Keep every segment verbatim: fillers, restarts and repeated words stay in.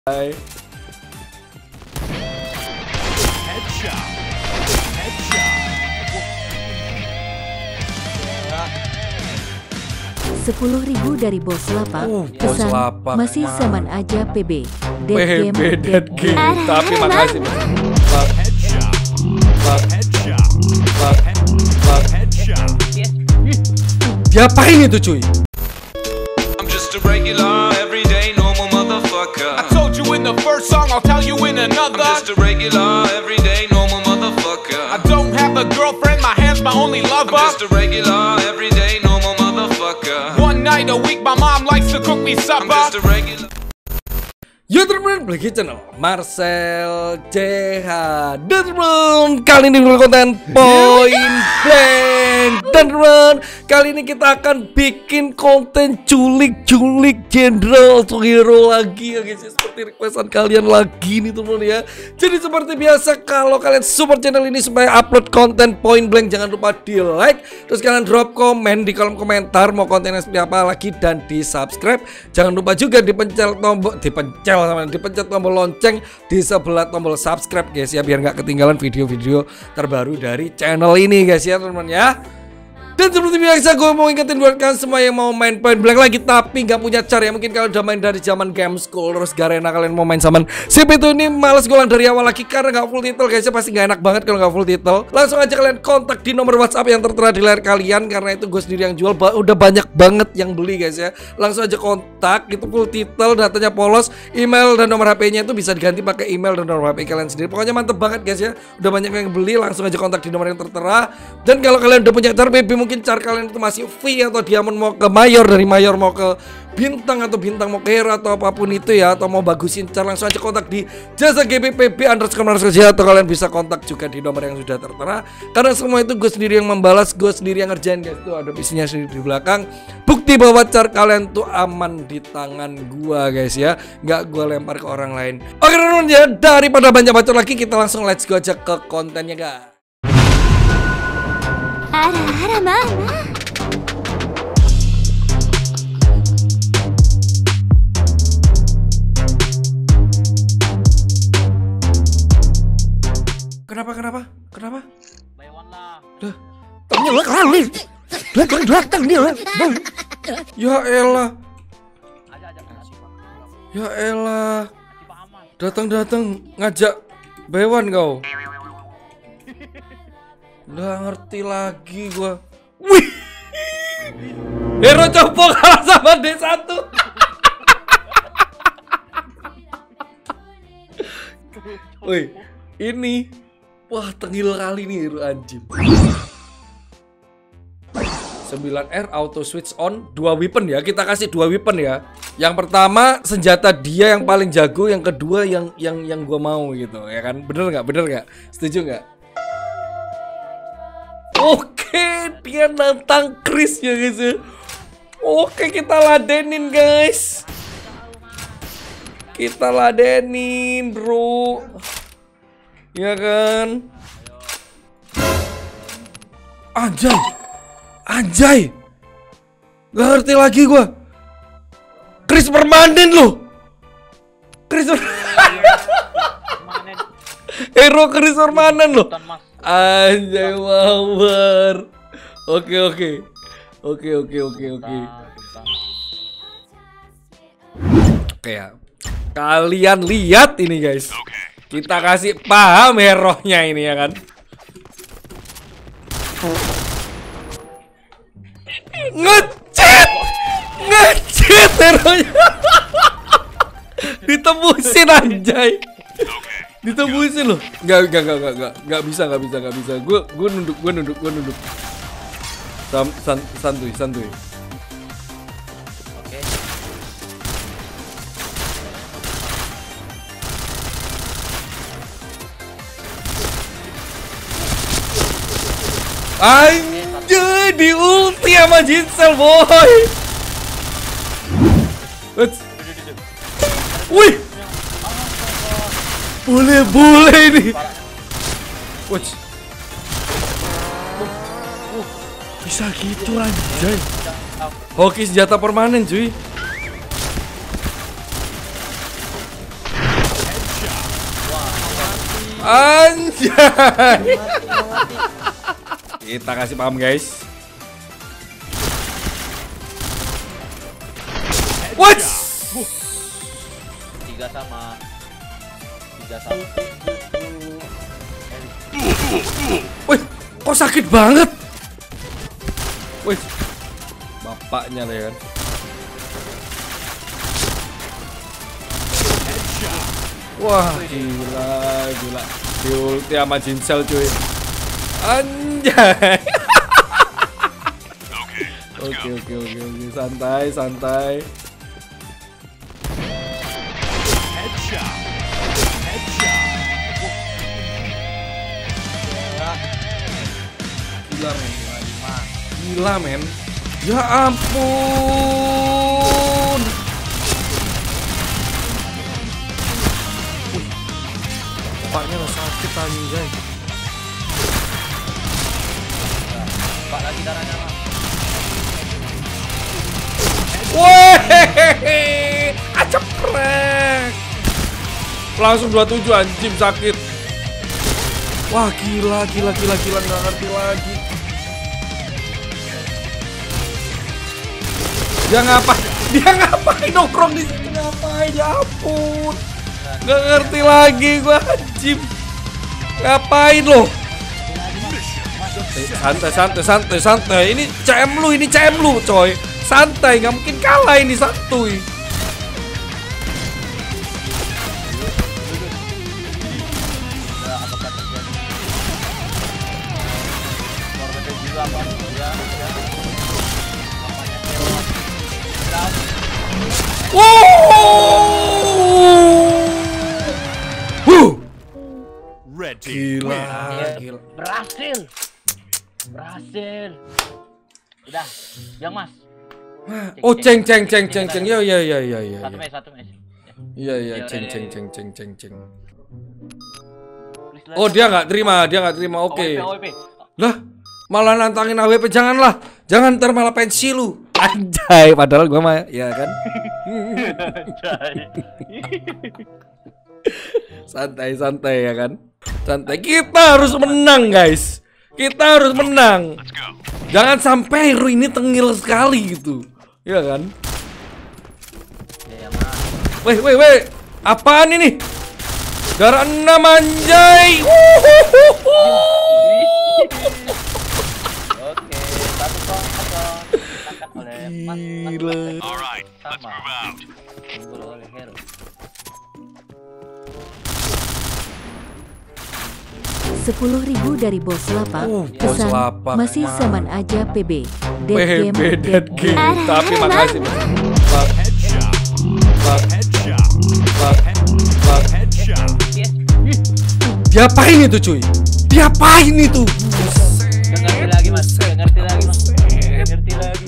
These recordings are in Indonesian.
Hai. Headshot. Headshot. Sepuluh ribu dari Bos Lapak. Uh, Bos Pesan Lapak, masih man. zaman aja P B. P B dead game. Tapi makasih. Headshot. Headshot. Headshot. Diapain itu cuy? I'm just a regular, everyday, normal motherfucker. I told you in the first song, I'll tell you in another. I'm just a regular, everyday, normal motherfucker. I don't have a girlfriend, my hand's my only lover. I'm just a regular, everyday, normal motherfucker. One night a week, my mom likes to cook me I'm supper. just a regular. Yo teman-teman, balik channel Marcel C H. Dan teman, kali ini konten Point Blank. Dan teman, kali ini kita akan bikin konten culik-culik Jenderal Sugiro lagi ya guys, seperti requestan kalian lagi nih teman ya. Jadi seperti biasa, kalau kalian support channel ini supaya upload konten Point Blank, jangan lupa di like, terus kalian drop komen di kolom komentar mau kontennya seperti apa lagi, dan di subscribe. Jangan lupa juga dipencet tombol dipencet dipencet tombol lonceng di sebelah tombol subscribe guys ya, biar nggak ketinggalan video-video terbaru dari channel ini guys ya teman-teman ya. Dan seperti biasa, gue mau ingetin buat kalian semua yang mau main Point Blank lagi tapi nggak punya cara ya. Mungkin kalau udah main dari zaman game school terus Garena, kalian mau main sama sip itu ini males ngulang dari awal lagi karena nggak full title guys ya. Pasti nggak enak banget kalau nggak full title. Langsung aja kalian kontak di nomor WhatsApp yang tertera di layar kalian, karena itu gue sendiri yang jual. Ba udah banyak banget yang beli guys ya. Langsung aja kontak, itu full title, datanya polos, email dan nomor H P-nya itu bisa diganti pakai email dan nomor H P kalian sendiri. Pokoknya mantep banget guys ya. Udah banyak yang beli, langsung aja kontak di nomor yang tertera. Dan kalau kalian udah punya car P B, mungkin car kalian itu masih V atau diamond mau ke mayor, dari mayor mau ke bintang, atau bintang mau ke hero atau apapun itu ya, atau mau bagusin car, langsung aja kontak di jasa G B P B underscore underscore, atau kalian bisa kontak juga di nomor yang sudah tertera. Karena semua itu gue sendiri yang membalas, gue sendiri yang ngerjain guys. Tuh ada isinya sendiri di belakang, bukti bahwa car kalian tuh aman di tangan gua guys ya, nggak gue lempar ke orang lain. Oke teman-teman ya, daripada banyak bacot lagi, kita langsung let's go aja ke kontennya guys. Ara-ara mana? Kenapa kenapa kenapa? Dah, ya elah, ya elah, datang-datang ngajak bewan kau. Udah ngerti lagi gua. Wih, hero copo kalah sama D satu. Wih, ini wah tengil kali nih hero anjing. sembilan R auto switch on, dua weapon ya. Kita kasih dua weapon ya. Yang pertama senjata dia yang paling jago, yang kedua yang yang yang gua mau gitu ya kan. Bener nggak? Bener nggak? Setuju nggak? Oke, dia nantang Chris ya guys ya. Oke, kita ladenin guys. Kita ladenin bro. Ya kan? Anjay. Anjay. Gak ngerti lagi gua. Chris permanen loh. Chris hero Chris permanen loh. Anjay, wawer. Oke oke. Oke oke oke oke. Oke ya. Kalian lihat ini guys. Kita kasih paham hero-nya ini ya kan. Ngecet. Ngecet hero-nya. Ditembusin anjay. Ditebusin loh. Gak, gak, gak, gak, gak, gak bisa, gak bisa, gak bisa. Gue, gue nunduk, gue nunduk, gue nunduk. Sam, san, santuy, santuy. Oke. Anjay, di ulti sama Jinsel boy. Let's. Wih. Boleh, boleh ini. Watch. Oh, oh, bisa gitu anjay. Hoki senjata permanen cuy. Anjay. Kita kasih paham guys. What? Tiga sama. Tiga sama. Wih, kok sakit banget? Wih, bapaknya deh kan. Wah, gila, gila. Di ulti sama Jinsel cuy. Anjay. Oke, oke, oke, oke, santai, santai. Gila men, gila men. Ya ampun. Bapaknya sakit anjay. Pak lagi darahnya. Weh, aceprek. Langsung dua puluh tujuh anjing sakit. Wah, gila, gila, gila, gila, nggak ngerti lagi. Dia ngapa? Dia ngapain nongkrong di sini? Ngapain? Ya ampun. Nggak ngerti lagi gua anjing. Ngapain lo? Santai, santai, santai, santai. Ini C M lu, ini C M lu, coy. Santai, nggak mungkin kalah ini santuy. Wow. Gila, gila. Berhasil. Berhasil. Udah, yang Mas. Oh, ceng ceng ceng ceng ceng. Ya ya ya ya ya. Satu mes, satu mes. Iya iya, ceng ceng ceng ceng ceng ceng. Oh, dia nggak terima, dia nggak terima. Oke. Lah, malah nantangin A W P, janganlah. Jangan ntar malah pensi lu. Anjay, padahal gua mah ya kan. Santai santai ya kan. Santai. Kita harus menang, guys. Kita harus menang. Jangan sampai hero ini tengil sekali gitu. Ya kan? Weh, weh, weh. Apaan ini? Darah enam anjay. Oke, satu kosong. Ditangkap oleh Mas. Gila. Alright, let's move out. Unggul oleh hero. Sepuluh ribu dari Bos Lapak. Oh, Bos Pesan Lapak, masih man. saman aja P B. Dead P game, B dead game. game. Tapi makasih. Pak. Pak. Pak. Pak. Diapain itu cuy? Diapain itu? Gak ngerti lagi Mas. Gak ngerti lagi Mas. Gak ngerti lagi.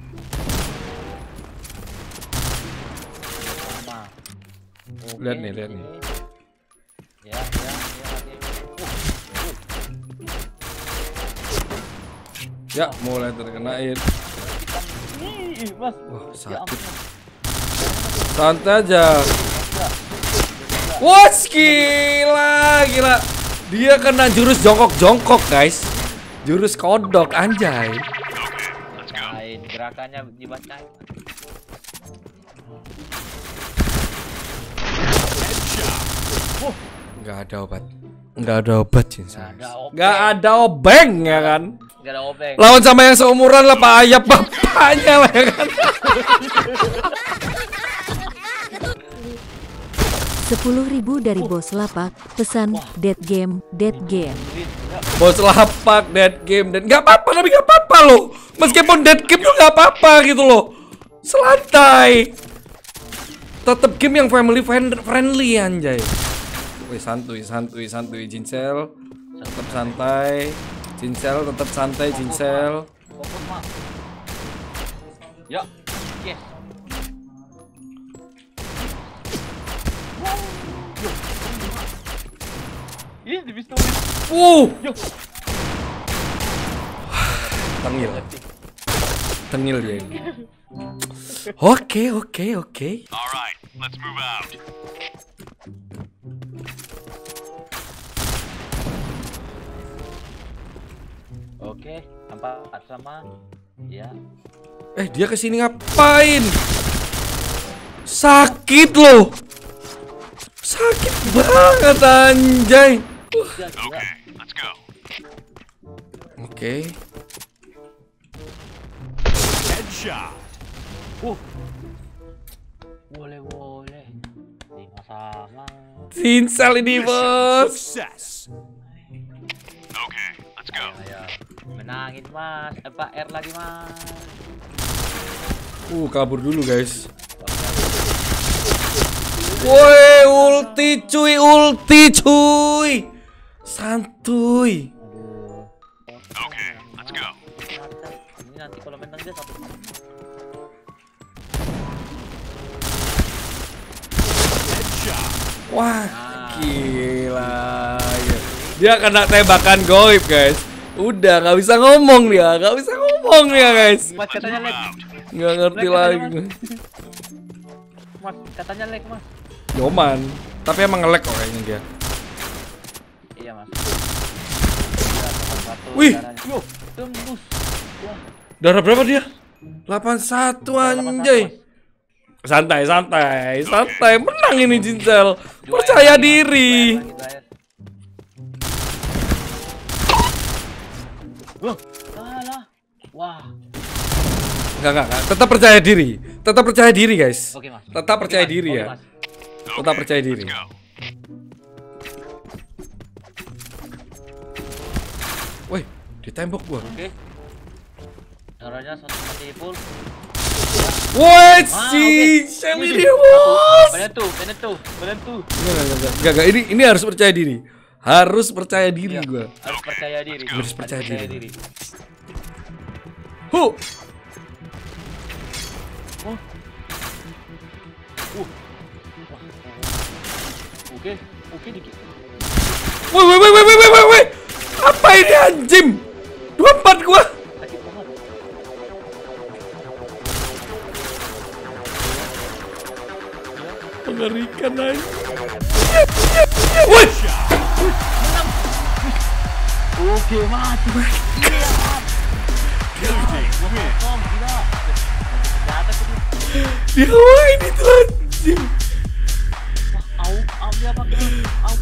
Lihat nih, lihat nih. Ya, ya, Ya, ya. mulai terkena air. Ih, Mas. Wah, Ya sakit. ampun. Santai aja. Wah, gila, gila. Dia kena jurus jongkok-jongkok, guys. Jurus kodok, anjay. Bacain, gerakannya dibacain. Nggak ada obat. Nggak ada obat, Cinsa. Nggak ada obeng. Nggak ada obeng, ya kan? Gak ada obeng. Lawan sama yang seumuran lah, Pak Ayap bapaknya lah, ya kan? Sepuluh ribu dari Bos Lapak. Pesan dead game, dead game. Bos Lapak, dead game, dan nggak apa-apa, tapi nggak apa-apa loh. Meskipun dead game tuh nggak apa-apa gitu loh. Selantai. Tetap game yang family friendly anjay. Wih, santuy, santuy, santuy, Jinsel. Tetap santai. Jinsel tetap santai, Jinsel. Fokus, Mas. Ya. Yes. Ih, di pistol. Uh. Yo. Tengil. Tengil dia ini. Oke, oke, oke. Alright, let's move out. Oke, empat sama. Ya. Eh, dia kesini ngapain? Sakit loh. Sakit banget anjay. Gila, gila. Okay, let's go. Oke. Headshot. Uh. Boleh, boleh. Lima sama. Sinsal ini, bos. Success. Okay, let's go. Ayo, menangin mas. Apa R lagi mas? Uh, kabur dulu, guys. Woi, ulti cuy, ulti cuy. Santuy. Aduh. Okay, let's go. Ini nanti kalau menang dia satu. Headshot. Wah, gila. Dia kena tembakan goib, guys. Udah nggak bisa ngomong dia, nggak bisa ngomong dia, guys. Mas katanya lag. Nggak ngerti Lag lagi. katanya, Mas katanya lag mas. Yoman, tapi emang nge-lag kok kayaknya dia. Iya mas. Gila, satu, Wih. darahnya. Yo, tembus. Wah. Darah berapa dia? delapan satu anjay. Santai, santai, santai. Menang ini Jinsel. Percaya diri. Wah, salah. Wah. Enggak, enggak, enggak. Tetap percaya diri. Tetap percaya diri, guys. Oke, Mas. Tetap Oke, percaya Mas. diri Oke, ya. Mas. Tetap percaya diri. Let's go. Woi, di tembok gua. Oke. Darahnya satu mati full. Woi, Ah, si oke. Shelly Ini dia, tuh, bos. Penentu, penentu, penentu. Enggak, enggak, enggak. Enggak, enggak. Ini ini harus percaya diri. Harus percaya diri Iya, gua. harus percaya diri. Harus percaya diri. Hu. Oh. Uh. Wah. Oke, oke dikit. Woi, woi, woi, woi, woi, woi, woi. Apa ini anjing? dua puluh empat gua. Sakit banget. Mengerikan aja. Woi. Oke, mati. Kom, gila. Jatuh tuh. Dia main itu anjing. Wah, au, au dia pakai au.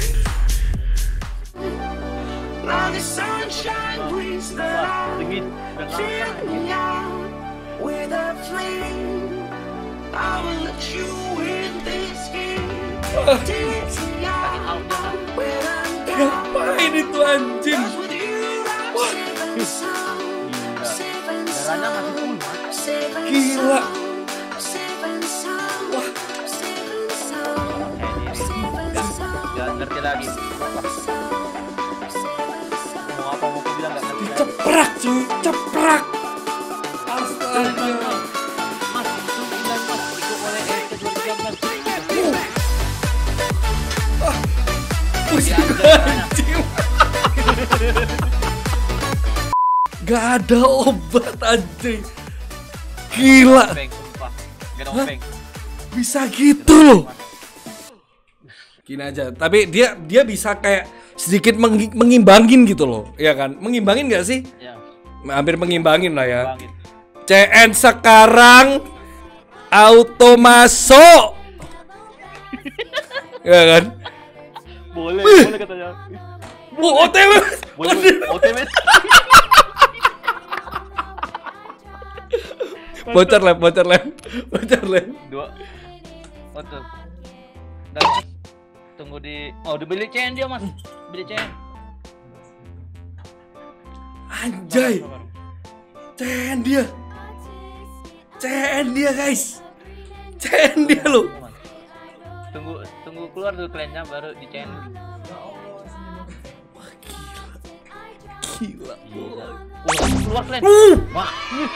Now the sunshine brings the Wah, light. dingin. Udah nggak Fill me out with a flame. I will let you in this game. Take me out when I'm down. Ngapain itu anjing? 'Cause with you I'm safe and sound. Safe and Darahnya masih full, sound. Mas. Safe and Gila. sound. Safe and sound. Safe and sound. Eh, ini Safe and sound. nggak ngerti lagi. Mau apa mau aku bilang nggak ngerti lagi. Ceprak cuy, ceprak. Astaga. Mas, itu bilang mas, ikut oleh E T dua ribu tiga belas. Pusing anjing. Gak ada obat anjing. Gila. Beng, sumpah. Gak ada beng. Bisa gitu loh. Gini aja, tapi dia dia bisa kayak sedikit meng- mengimbangin gitu loh, ya kan? Mengimbangin gak sih? Ya, Hampir mengimbangin lah ya. bangin. C N sekarang auto masuk. Ya kan? Boleh, boleh katanya. Wow, O T W. Boleh, boleh. O T W. Bocor lem, bocor lem. Bocor lem. Dua. Oh tuh. Dan mas, tunggu di. Oh, dibeli C N dia mas. Beli C N. Anjay. C N dia. C N dia, guys. C N dia loh. Tunggu, tunggu keluar dulu kliennya baru di C N. Gila. Gila. Oh, langsung keluar klien. Uh. Wah.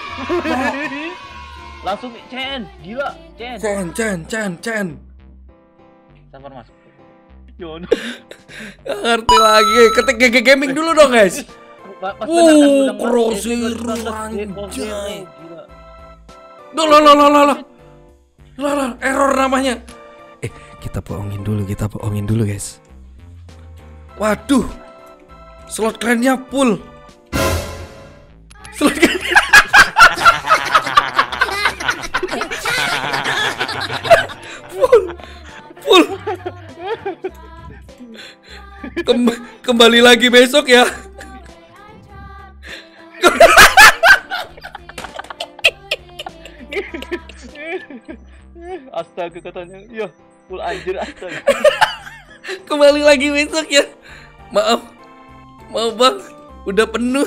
Langsung C N. Gila, C N. C N, C N, C N, C N. Sabar mas. Yono. Gak ngerti lagi. Ketik G G Gaming dulu dong, guys. Uh, Crosshair, anjay. Gila. Duh, lah, lah, lah, lah, lah. Lah, lah, error namanya. Eh, kita bohongin dulu, kita bohongin dulu, guys. Waduh. Slot kerennya full. full. Kem- kembali lagi besok ya. Astaga katanya. Iya, full anjir astaga. Kembali lagi besok ya. Maaf. Maaf bang, udah penuh.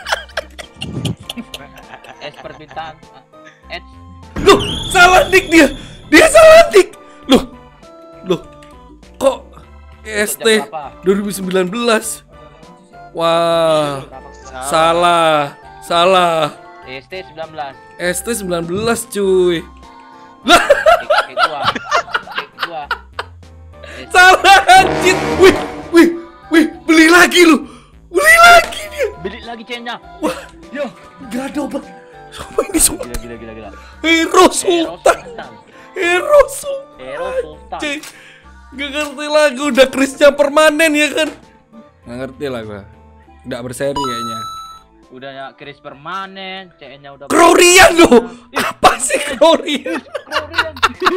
Es permintaan. Es. Loh, salah nick dia. Dia salah nick. Loh. Loh. Kok S T dua ribu sembilan belas? Wah. Salah. Salah. S T sembilan belas. S T sembilan belas cuy. Lah. Kayak gua. Kayak gua. Salah anjir. Wih, wih, wih, beli lagi lu. Beli lagi dia. Beli lagi chainnya. Wah, Yo. gak ada obat. Sama ini semua. Gila gila gila gila. Hero Sultan. Hero Sultan. Hero Sultan. Cik, gak ngerti lagi, udah krisnya permanen ya kan? Gak ngerti lah gua. Udah berseri kayaknya. Udah ya kris permanen, C N-nya udah. Krorian loh. Apa sih Krorian? Krorian.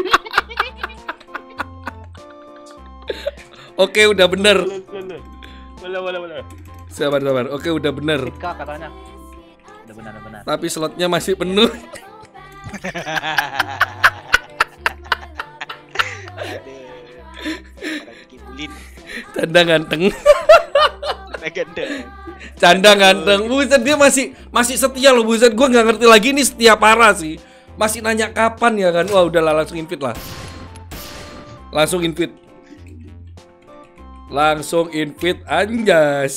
Oke, udah bener. Boleh boleh boleh. Sabar sabar. Oke, udah bener. Ika katanya. Udah benar udah benar. Tapi slotnya masih penuh. Canda ganteng. Canda ganteng. Buset, dia masih masih setia loh, buset. Gua nggak ngerti lagi ini setia parah sih. Masih nanya kapan ya kan? Wah, udahlah langsung invite lah. Langsung invite. Langsung invite anjas.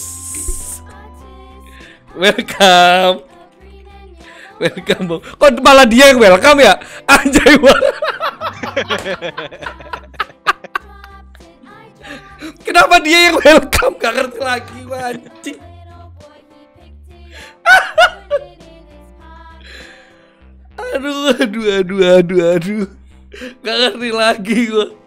Welcome. Welcome, Bang. Kok malah dia yang welcome ya? Anjay, Bang. Kenapa dia yang welcome? Gak ngerti lagi, anjing. Aduh, aduh, aduh, aduh, aduh. Gak ngerti lagi gua.